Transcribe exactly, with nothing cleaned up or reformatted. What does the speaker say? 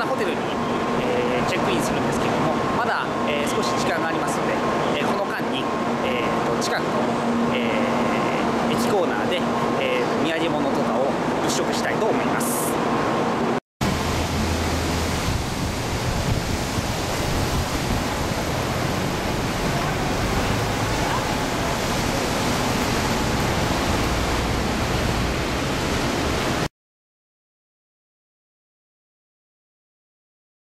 からホテルに、えー、チェックインするんですけれども、まだ、えー、少し時間がありますので、えー、この間に、えー、と近くの、えー、駅コーナーで、えー、土産物とかを物色したいと思います。